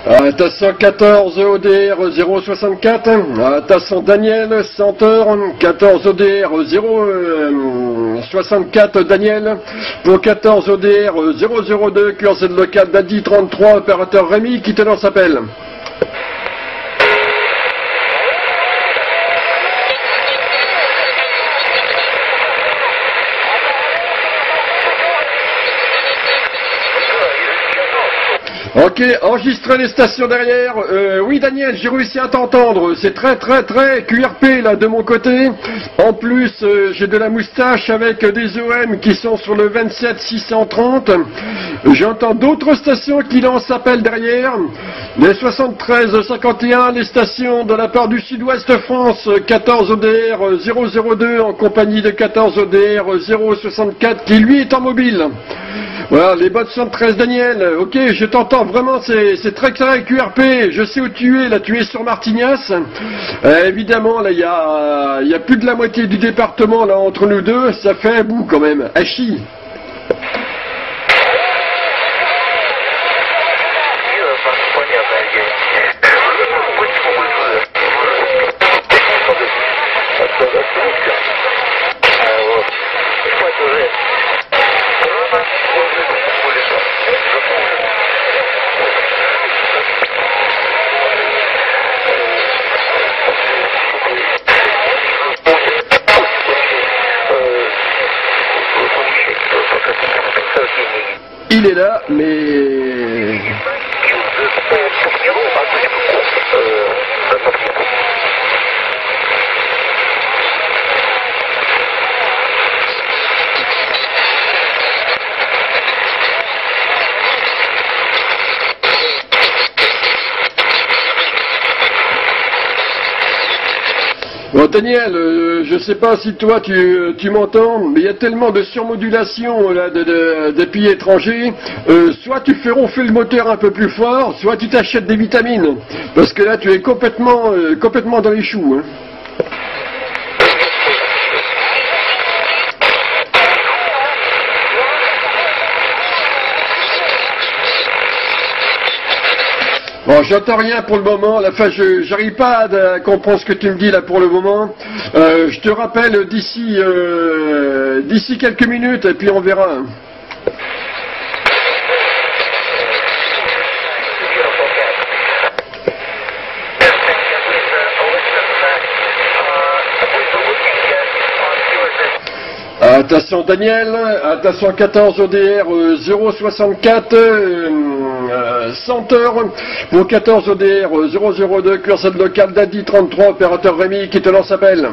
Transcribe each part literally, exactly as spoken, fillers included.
Attention quatorze O D R zéro soixante-quatre, attention Daniel Center, quatorze O D R zéro soixante-quatre Daniel, pour quatorze O D R zéro zéro deux, Q R Z local d'Adi trente-trois, opérateur Rémi qui te lance appel. Ok, enregistrez les stations derrière. Euh, oui Daniel, j'ai réussi à t'entendre. C'est très très très Q R P là de mon côté. En plus, euh, j'ai de la moustache avec des O M qui sont sur le vingt-sept six cent trente. J'entends d'autres stations qui lancent appel derrière. Les soixante-treize cinquante et un, les stations de la part du sud-ouest France, quatorze O D R zéro zéro deux en compagnie de quatorze O D R zéro soixante-quatre qui lui est en mobile. Voilà, les bots soixante-treize Daniel, ok, je t'entends vraiment, c'est très très Q R P, je sais où tu es, là tu es sur Martignas. Euh, évidemment, là il y a, y a plus de la moitié du département là entre nous deux, ça fait un bout quand même, Hachi. Il est là, mais... Bon Daniel, euh, je sais pas si toi tu, tu m'entends, mais il y a tellement de surmodulation là de, de, des pays étrangers, euh, soit tu fais ronfler le moteur un peu plus fort, soit tu t'achètes des vitamines, parce que là tu es complètement, euh, complètement dans les choux. Hein. Bon, j'entends rien pour le moment, la fin, je j'arrive pas à, à comprendre ce que tu me dis là pour le moment. Euh, je te rappelle d'ici euh, d'ici quelques minutes et puis on verra. Attention Daniel, attention quatorze O D R zéro soixante-quatre, euh, Center, pour quatorze O D R zéro zéro deux, Q R Z local d'Adi trente-trois, opérateur Rémi qui te lance appel.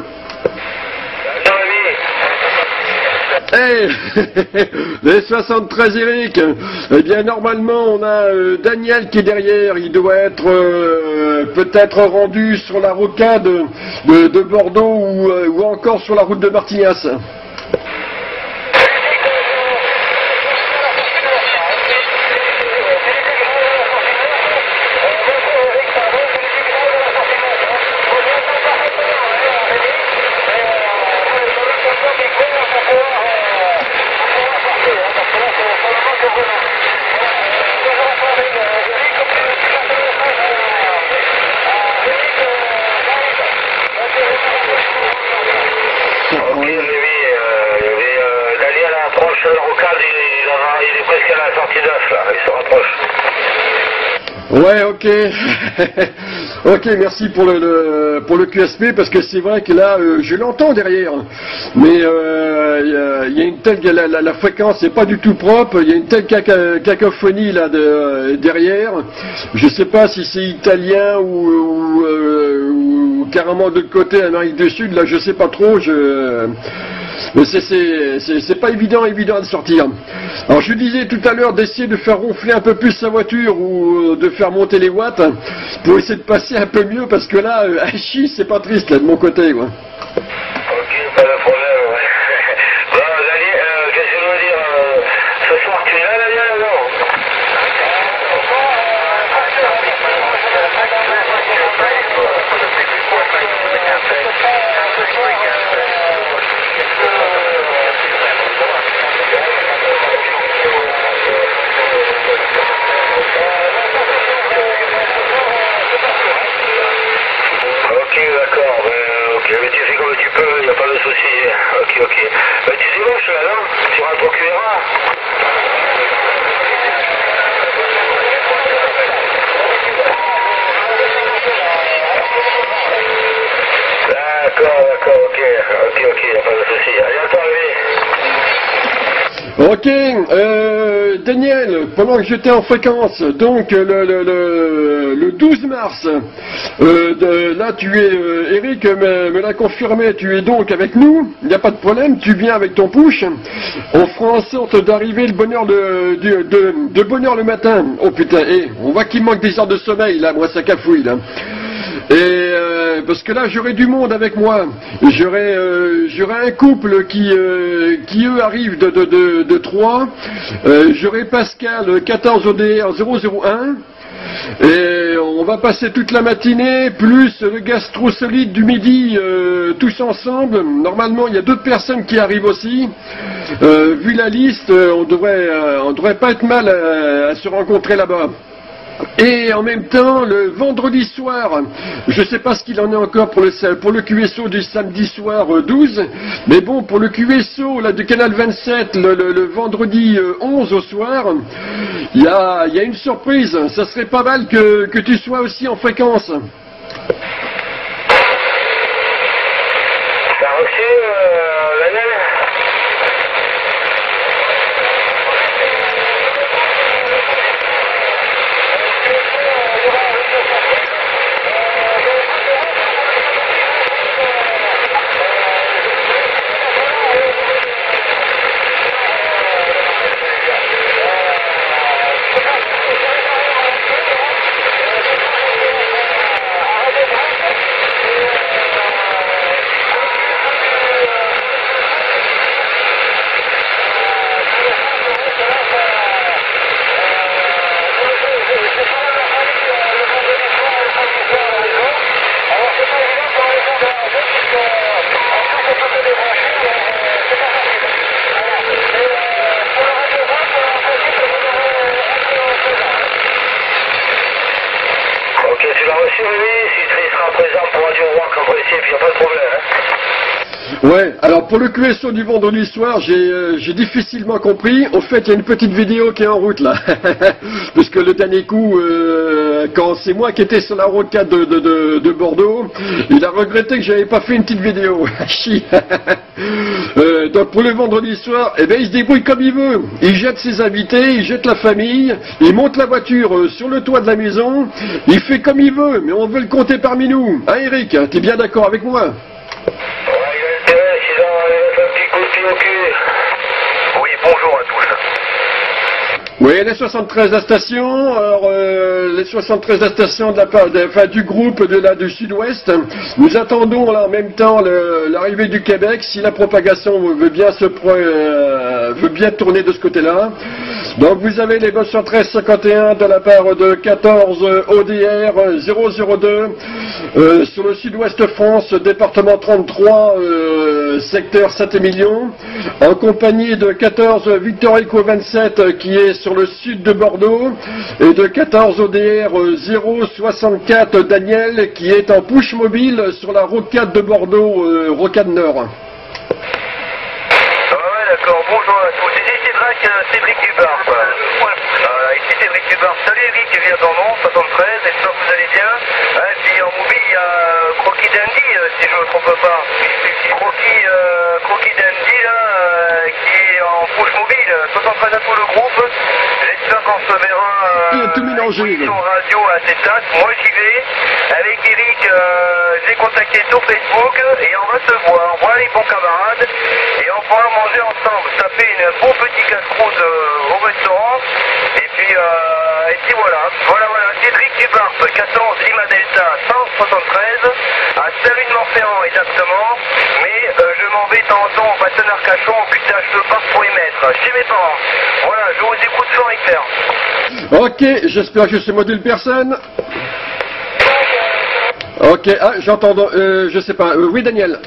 Hey, les soixante-treize Eric, eh bien normalement on a euh, Daniel qui est derrière, il doit être euh, peut-être rendu sur la rocade de, de, de Bordeaux ou, euh, ou encore sur la route de Martignas. Ouais, ok. Ok, merci pour le, le pour le Q S P parce que c'est vrai que là, euh, je l'entends derrière, mais il euh, y, y a une telle la, la, la fréquence n'est pas du tout propre. Il y a une telle caca, cacophonie là de, euh, derrière. Je sais pas si c'est italien ou, ou, euh, ou carrément de l'autre côté Amérique du Sud. Là, je sais pas trop. Je Mais c'est pas évident, évident de sortir. Alors je disais tout à l'heure d'essayer de faire ronfler un peu plus sa voiture ou de faire monter les watts pour essayer de passer un peu mieux parce que là, euh, Hachi, c'est pas triste là de mon côté. Quoi. Ok, pas de problème. Ouais. Bon, Daniel, euh, qu'est-ce que je veux dire euh, ce soir tu es là, Daniel, non? Ok, euh, Daniel, pendant que j'étais en fréquence, donc le, le, le, le douze mars, euh, de, là tu es, euh, Eric me, me l'a confirmé, tu es donc avec nous, il n'y a pas de problème, tu viens avec ton push, on fera en sorte d'arriver le bonheur de, de, de, de bonheur le matin. Oh putain, et on voit qu'il manque des heures de sommeil là, moi ça cafouille là. Et euh, parce que là j'aurai du monde avec moi, j'aurai euh, j'aurai un couple qui euh, qui eux arrivent de de de, de Troyes, euh, j'aurai Pascal quatorze O D R zéro zéro un et on va passer toute la matinée plus le gastro solide du midi euh, tous ensemble. Normalement il y a d'autres personnes qui arrivent aussi. Euh, vu la liste, on devrait euh, on devrait pas être mal à, à se rencontrer là-bas. Et en même temps, le vendredi soir, je ne sais pas ce qu'il en est encore pour le, pour le Q S O du samedi soir douze, mais bon, pour le Q S O là, du canal vingt-sept, le, le, le vendredi onze au soir, il y a, y a une surprise. Ça serait pas mal que, que tu sois aussi en fréquence. T'as reçu, euh, Daniel? Ouais, alors pour le Q S O du vendredi soir, j'ai euh, j'ai difficilement compris. Au fait, il y a une petite vidéo qui est en route là. Parce que le dernier coup, euh, quand c'est moi qui étais sur la rocade de, de, de, de Bordeaux, il a regretté que j'avais pas fait une petite vidéo. euh, donc pour le vendredi soir, eh ben il se débrouille comme il veut. Il jette ses invités, il jette la famille, il monte la voiture euh, sur le toit de la maison, il fait comme il veut, mais on veut le compter parmi nous. Hein Eric, t'es bien d'accord avec moi? Oui, bonjour à tous. Oui, les soixante-treize à station, alors euh, les soixante-treize à station de la part de, enfin, du groupe de la du Sud-Ouest. Nous attendons là en même temps l'arrivée du Québec, si la propagation veut bien se euh, veut bien tourner de ce côté-là. Donc vous avez les deux cent treize cinquante et un de la part de quatorze O D R zéro zéro deux euh, sur le Sud-Ouest France, département trente-trois, euh, secteur Saint-Émilion, en compagnie de quatorze Victor Echo vingt-sept qui est sur le sud de Bordeaux et de quatorze O D R zéro soixante-quatre Daniel qui est en push mobile sur la rocade de Bordeaux, euh, rocade Nord. Ah ouais, d'accord, bonjour à tous. Ici Cédric, Cédric Dubar. Euh, ici Cédric Dubar. Salut Eric, qui vient dans nom, soixante-treize, j'espère que vous allez bien. Et puis en mobile, il y a Croquis Dandy, si je ne me trompe pas. Croquis, euh, Croquis Dandy, là, euh, qui est en push mobile, soixante-treize à tout le groupe. J'espère qu'on se verra euh, sur radio à cette date. Moi j'y vais. Avec Eric, euh, j'ai contacté sur Facebook et on va se voir. Voilà les bons camarades. Et on pourra manger ensemble. Ça fait une bon petit casse-croûte euh, au restaurant. Et puis, euh, et puis voilà. Voilà, voilà. Cédric Dubarp, quatorze Lima Delta cent soixante-treize. À Salut-de-Montferrand exactement. Mais euh, je m'en vais de temps en temps au bassin d'Arcachon au putage de parc pour y mettre. Chez mes parents. Voilà, je vous écoute sur X R. Ok, j'espère que ce module personne. Ok, ah, j'entends, euh, je sais pas. Euh, oui, Daniel.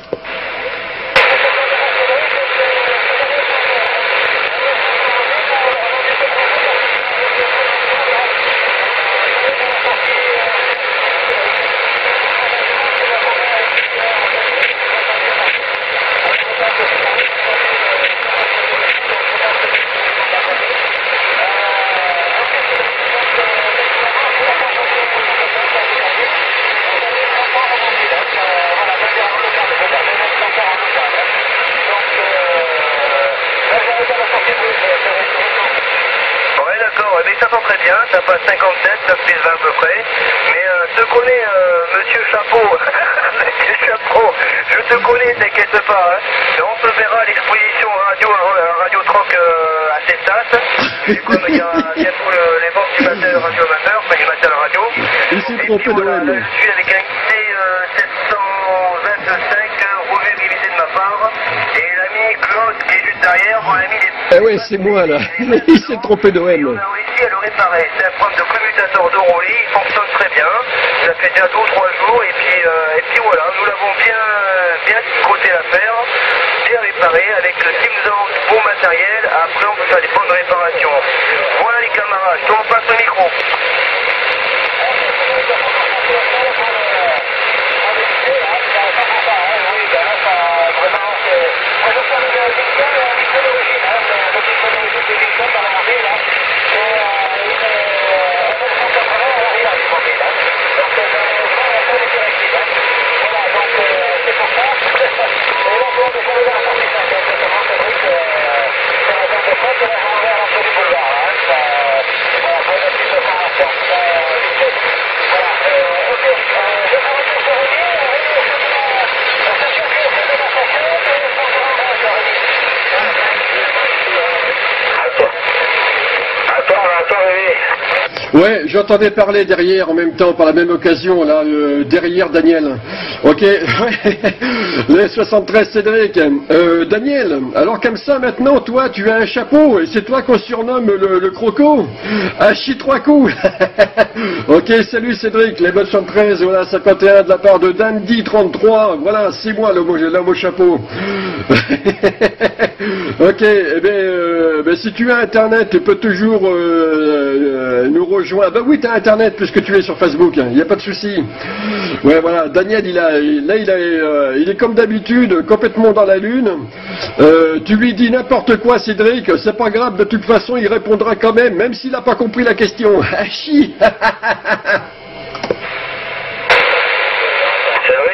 t'entends très bien, ça passe cinquante-sept, neuf plus vingt à peu près. Mais euh, je te connais, euh, monsieur Chapeau, monsieur Chapeau, je te connais, t'inquiète pas. Hein. Et on se verra à l'exposition radio, euh, Radio Troc euh, à Cestas. Et comme il y a bientôt le, les ventes du matin radio amateur, enfin du matin radio. Il s'est trompé de voilà, M. là, je suis avec un I C sept cent vingt-cinq, revue révisé de ma part. Et l'ami Claude qui est juste derrière, mon ami des... Eh oui, c'est moi là. Il s'est trompé de Et on M. a réussi à le réparer. C'est un problème de commutateur de roulis, il fonctionne très bien. Ça fait déjà deux ou trois jours et puis, euh, et puis voilà, nous l'avons bien, bien tricoté l'affaire, bien réparé avec le si nous avons du bon matériel. Après on peut faire des bonnes réparations. Voilà les camarades, je te repasse le micro. Ouais, j'entendais parler derrière en même temps, par la même occasion, là, euh, derrière Daniel. Ok, le soixante-treize Cédric. Euh, Daniel, alors comme ça maintenant, toi, tu as un chapeau, et c'est toi qu'on surnomme le, le croco. Un chi trois coups. Ok, salut Cédric, les bonnes soixante-treize, voilà, cinquante et un de la part de Dandy trente-trois, voilà, c'est moi l'homme au chapeau. Ok, eh bien, euh, ben, si tu as internet, tu peux toujours euh, euh, nous rejoindre. Bah oui, tu as internet puisque tu es sur Facebook, il hein, n'y a pas de souci. Ouais, voilà, Daniel, il a, il, là, il, a, euh, il est comme d'habitude, complètement dans la lune. Euh, tu lui dis n'importe quoi, Cédric, c'est pas grave, de toute façon, il répondra quand même, même s'il n'a pas compris la question. Ah, chi. Cédric ?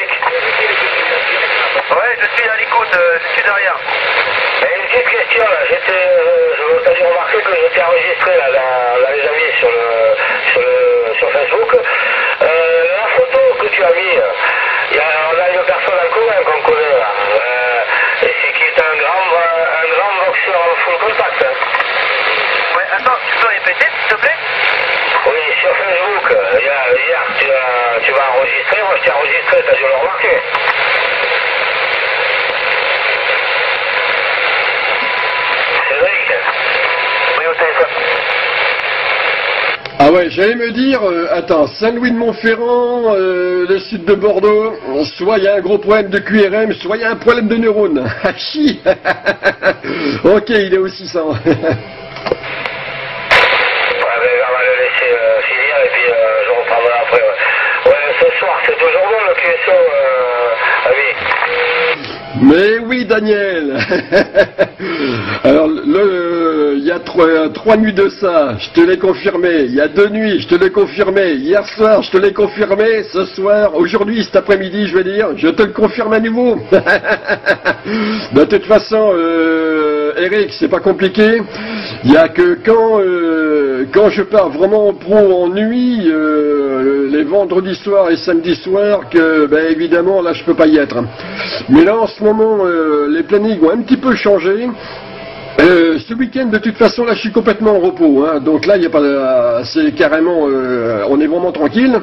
Ouais, je suis à l'écoute, euh, je suis derrière. Mais une petite question là, j'étais, euh, je vous ai remarqué que j'étais enregistré là, dans, dans les amis sur le, sur le, sur Facebook. Euh, la photo que tu as mis, y a, on a une personne en commun qu'on connaît là, euh, et c'est qui est un grand, un grand boxeur en full contact. Hein. Ouais, attends, tu peux répéter s'il te plaît? Oui, sur Facebook, hier, hier tu, as, tu vas enregistrer, moi je t'ai enregistré, t'as dû le remarquer. Ah ouais, j'allais me dire, euh, attends, Saint-Louis-de-Montferrand, euh, le sud de Bordeaux, soit il y a un gros problème de Q R M, soit il y a un problème de neurones. Ah chi. Ok, il est aussi ça. Ouais, mais on va le laisser euh, finir et puis euh, je reprendrai après. Ouais, ouais ce soir, c'est toujours bon le Q S O, euh, ami. Mais oui, Daniel. Alors, le, il y a trois, trois nuits de ça, je te l'ai confirmé. Il y a deux nuits, je te l'ai confirmé. Hier soir, je te l'ai confirmé. Ce soir, aujourd'hui, cet après-midi, je vais dire, je te le confirme à nouveau. De toute façon, euh, Eric, c'est pas compliqué. Il y a que quand, euh, quand je pars vraiment en pro en nuit, euh, les vendredis soirs et samedis soirs, que, ben, évidemment, là, je peux pas y être. Mais là, en ce moment, euh, les plannings ont un petit peu changé. Euh, ce week-end, de toute façon, là, je suis complètement en repos. Hein, donc là, il y a pas, c'est carrément, euh, on est vraiment tranquille.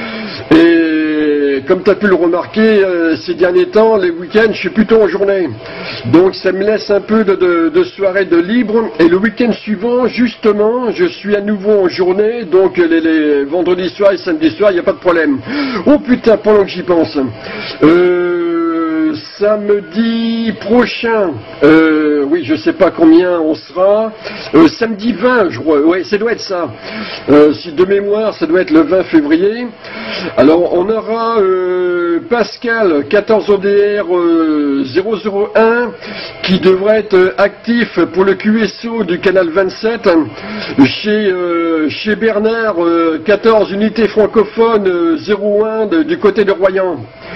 Et comme tu as pu le remarquer, euh, ces derniers temps, les week-ends, je suis plutôt en journée. Donc ça me laisse un peu de, de, de soirée de libre. Et le week-end suivant, justement, je suis à nouveau en journée. Donc les, les vendredis soirs et samedis soirs, il n'y a pas de problème. Oh putain, pendant que j'y pense. Euh, samedi prochain, euh, oui, je sais pas combien on sera. Euh, samedi vingt, je crois. Ouais, ça doit être ça. Euh, si de mémoire, ça doit être le vingt février. Alors on aura euh, Pascal quatorze O D R euh, zéro zéro un qui devrait être actif pour le Q S O du canal vingt-sept chez, euh, chez Bernard euh, quatorze unités francophones euh, zéro un de, du côté de Royan.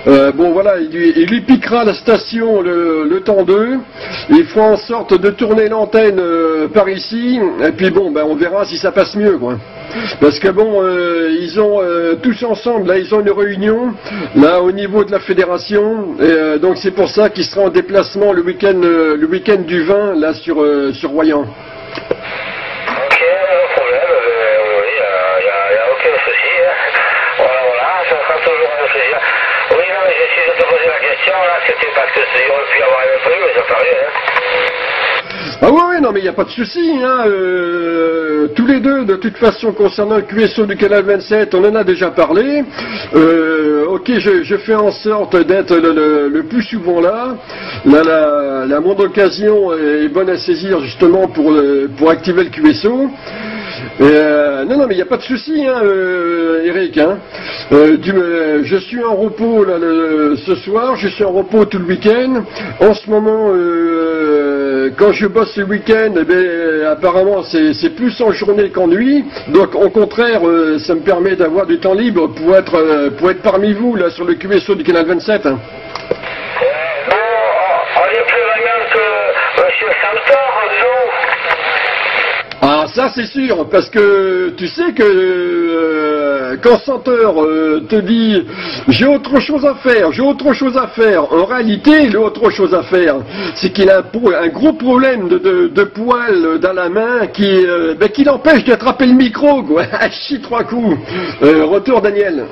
Euh, bon voilà, il lui, il lui piquera la station le, le temps d'eux. Il fera en sorte de tourner l'antenne euh, par ici. Et puis bon, ben on verra si ça passe mieux, quoi. Parce que bon, euh, ils ont euh, tous ensemble, là, ils ont une réunion, là, au niveau de la fédération. Et euh, donc c'est pour ça qu'il sera en déplacement le week-end, euh, le week-end du vingt, là, sur euh, sur Royan. Ok, pas de problème. Euh, oui, il n'y a, y a aucun souci. Hein. Voilà, voilà, ça sera toujours un plaisir. Oui, non, mais j'essaie de te poser la question, là, c'était parce que il aurait pu y avoir un peu, mais ça paraît, hein. Ah oui, oui, non, mais il n'y a pas de souci, hein. Euh, tous les deux, de toute façon, concernant le Q S O du canal vingt-sept, on en a déjà parlé. Euh, ok, je, je fais en sorte d'être le, le, le plus souvent là. Là, la, la moindre occasion est bonne à saisir, justement, pour, pour activer le Q S O. Euh, non, non, mais il n'y a pas de souci, hein, euh, Eric. Hein. Euh, du, euh, je suis en repos là, le, ce soir, je suis en repos tout le week-end. En ce moment, euh, quand je bosse le week-end, eh bien, apparemment, c'est plus en journée qu'en nuit. Donc, au contraire, euh, ça me permet d'avoir du temps libre pour être, euh, pour être parmi vous là sur le Q S O du canal vingt-sept. Hein. Bon, on est plus vaillant que M. Santor, non? Ah, ça c'est sûr, parce que tu sais que euh, quand Santeur euh, te dit j'ai autre chose à faire, j'ai autre chose à faire, en réalité, il a autre chose à faire, c'est qu'il a un, un gros problème de, de, de poils dans la main qui, euh, ben, qui l'empêche d'attraper le micro, quoi. Chie trois coups. Euh, retour Daniel.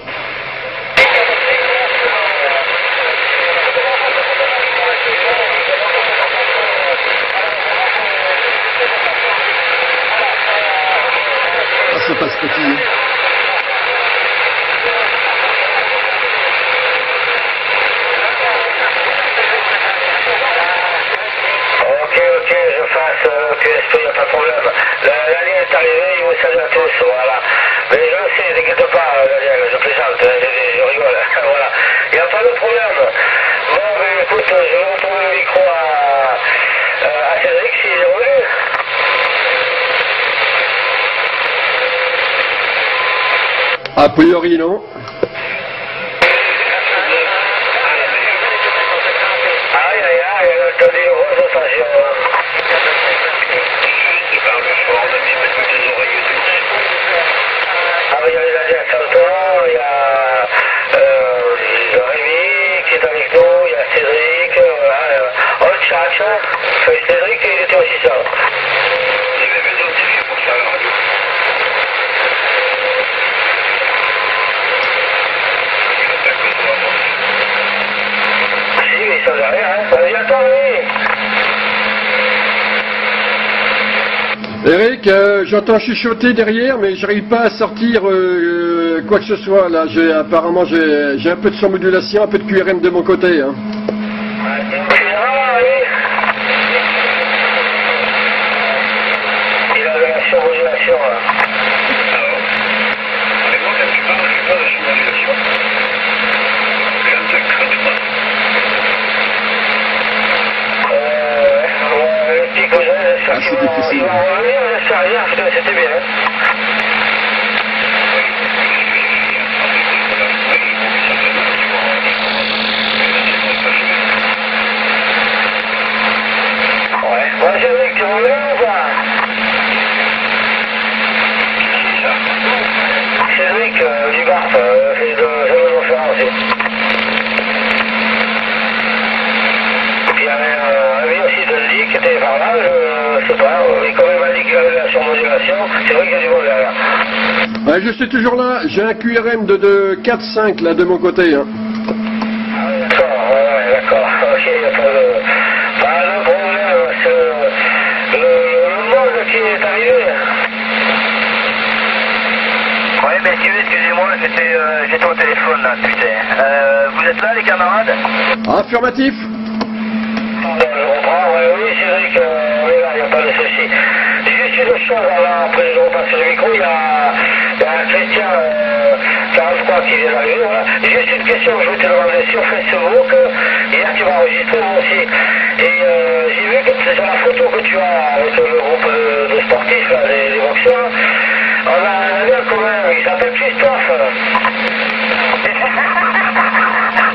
Ça passe petit. Ok, ok, je fasse euh, Q S P, il n'y a pas de problème. La, la ligne est arrivée, je vous salue à tous, voilà. Mais je le sais, t'inquiète pas, Daniel, je plaisante, je, je rigole, voilà. Il n'y a pas de problème. Bon, mais écoute, je vais retourner le micro à, à Cédric, si j'ai voulu. A priori non. Aïe, aïe, aïe, t'as dit grosse attention. Ah, mais il y a les Indiens Santor, il y a euh, Rémi qui est avec nous, il y a Cédric, voilà. Oh, le chat, enfin, Cédric, il était aussi ça. Il y avait d'autres filles pour faire la radio. Si, mais ça ne rien, hein. Vas-y, attends, oui. Eric, euh, j'entends chuchoter derrière, mais j'arrive pas à sortir euh, quoi que ce soit. Là, j'ai apparemment j'ai un peu de surmodulation, un peu de Q R M de mon côté. Hein. Ah, oui. Il avait la surmodulation, là. Mais moi, quand tu parles, je n'ai pas de surmodulation. Euh, le petit cousin, j'espère Ah, qu'il c'est va difficile. il va revenir, j'espère rien, parce que c'était bien. Hein. Ouais. Bon, Cédric, tu reviens ou pas? Cédric, euh, du Barth, euh, c'est de de faire aussi. Puis il y avait euh, un ami aussi de Lee qui était par là, je sais pas, mais comme il m'a dit qu'il avait la surmodulation, c'est vrai qu'il y a du monde derrière. Ouais, je suis toujours là, j'ai un Q R M de, de quatre cinq là de mon côté. Hein. Ah oui, d'accord, ouais, ouais, d'accord. Ok, il n'y a pas de... Pas de problème, c'est le, le monde qui est arrivé. Ouais, messieurs, excusez-moi, j'étais euh, j'étais au téléphone là, putain. Euh, vous êtes là, les camarades? Affirmatif. Je reprends, ouais, oui, Cédric, euh, on est là, il n'y a pas de souci. Juste une chose, là, après je repasse le micro, il y a, il y a un Christian euh, quarante-trois qui vient d'arriver, voilà. Juste une question que je voulais te demander sur Facebook, hier tu m'as enregistré moi aussi, et euh, j'ai vu que c'est sur la photo que tu as avec le groupe de, de sportifs, là, les, les boxeurs, on a un ami en commun, il s'appelle Christophe.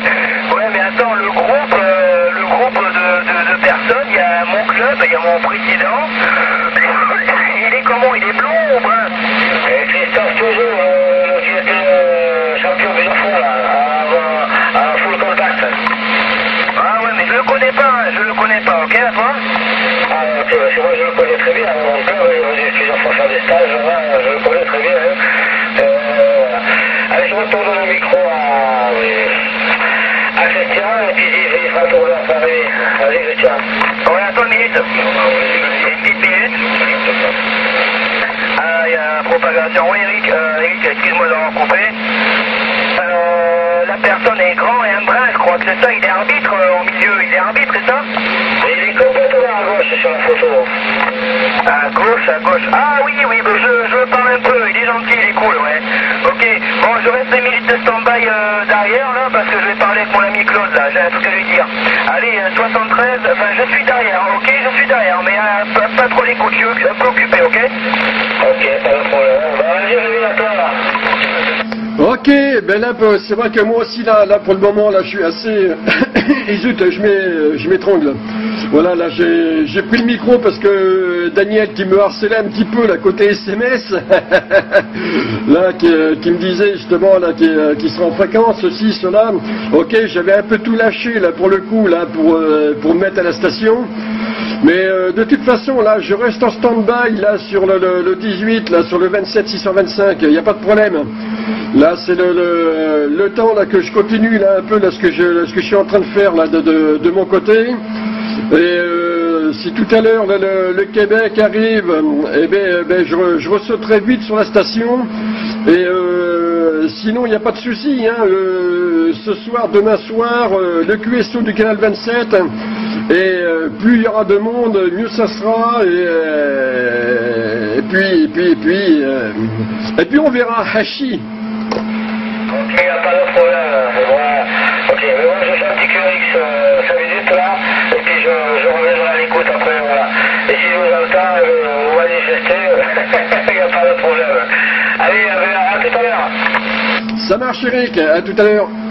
connais très bien. Mon père est venu plusieurs fois faire des stages, là, je le connais très bien. Hein. Euh, allez, je retourne le micro à, à Christian, et puis il fera tourner à Paris. Allez, Christian. On attend une minute. Une petite minute. Ah, il y a propagation. Oui, Eric, euh, Eric, excuse-moi d'avoir coupé. Euh, la personne est grand et un brin, je crois que c'est ça. Il est arbitre euh, au milieu. Il est arbitre, c'est ça? Il est complètement à gauche sur la photo. À gauche, à gauche. Ah oui, oui, bah, je, je parle un peu. Il est gentil, il est cool, ouais. Ok, bon, je reste deux minutes de stand-by euh, derrière, là, parce que je vais parler avec mon ami Claude, là. J'ai un truc à lui dire. Allez, euh, soixante-treize, enfin, je suis derrière, ok? Je suis derrière, mais euh, pas, pas trop les coups de yeux, un peu occupé, ok? Ok, pas de problème. Bah, vas-y, je vais à toi, là. Ok, ben là, c'est vrai que moi aussi, là, là pour le moment, là, je suis assez... Et zut, je m'é- je m'étrangle. Voilà, là, j'ai j'ai pris le micro parce que Daniel, qui me harcelait un petit peu, là, côté S M S, là, qui, qui me disait, justement, là, qui, qui sera en fréquence, ceci, cela. Ok, j'avais un peu tout lâché, là, pour le coup, là, pour, euh, pour me mettre à la station. Mais euh, de toute façon, là, je reste en stand-by, là, sur le, le, le dix-huit, là, sur le vingt-sept six cent vingt-cinq, il n'y a pas de problème. Là, c'est le, le, le temps, là, que je continue, là, un peu, là, ce que je, ce que je suis en train de faire, là, de, de, de mon côté. Et euh, si tout à l'heure, là, le, le Québec arrive, eh ben, ben je, je ressauterai vite sur la station. Et euh, sinon, il n'y a pas de souci, hein, euh, ce soir, demain soir, euh, le Q S O du canal vingt-sept, et euh, plus il y aura de monde, mieux ça sera, et, euh, et puis, et puis, et puis, euh, et puis on verra, Hachi. Ok, il n'y a pas de problème. Voilà. Ok, mais moi je fais un petit Q X euh, cinq minutes là, et puis je, je reviendrai à l'écoute après, voilà. Et si je vous entends, euh, vous manifestez, il n'y a pas de problème. Allez, à, à tout à l'heure. Ça marche, Eric, à tout à l'heure.